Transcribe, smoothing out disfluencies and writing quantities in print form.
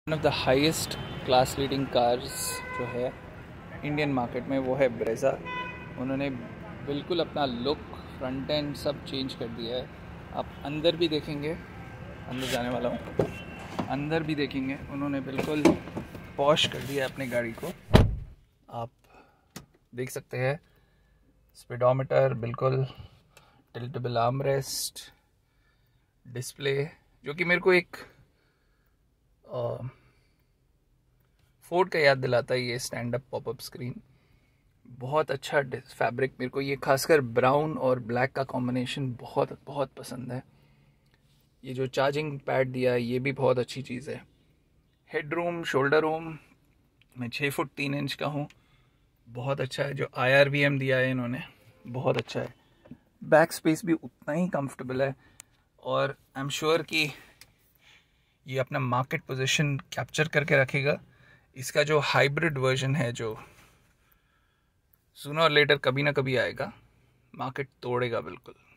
One of the highest class leading cars जो है Indian market में वो है ब्रेज़ा। उन्होंने बिल्कुल अपना लुक, फ्रंट एंड सब चेंज कर दिया है। आप अंदर भी देखेंगे, अंदर जाने वाला हूँ, अंदर भी देखेंगे उन्होंने बिल्कुल पॉश कर दिया है अपनी गाड़ी को। आप देख सकते हैं स्पीडोमीटर, बिल्कुल टिल्टेबल आर्मरेस्ट, डिस्प्ले जो कि मेरे को एक फोर्ड का याद दिलाता है। ये स्टैंड अप पॉपअप स्क्रीन बहुत अच्छा फैब्रिक, मेरे को ये खासकर ब्राउन और ब्लैक का कॉम्बिनेशन बहुत बहुत पसंद है। ये जो चार्जिंग पैड दिया है ये भी बहुत अच्छी चीज़ है। हेड रूम, शोल्डर रूम, मैं 6 फुट 3 इंच का हूँ, बहुत अच्छा है। जो IRVM दिया है इन्होंने बहुत अच्छा है। बैक स्पेस भी उतना ही कंफर्टेबल है और आई एम श्योर कि ये अपना मार्केट पोजीशन कैप्चर करके रखेगा। इसका जो हाइब्रिड वर्जन है जो सूनर और लेटर कभी ना कभी आएगा, मार्केट तोड़ेगा बिल्कुल।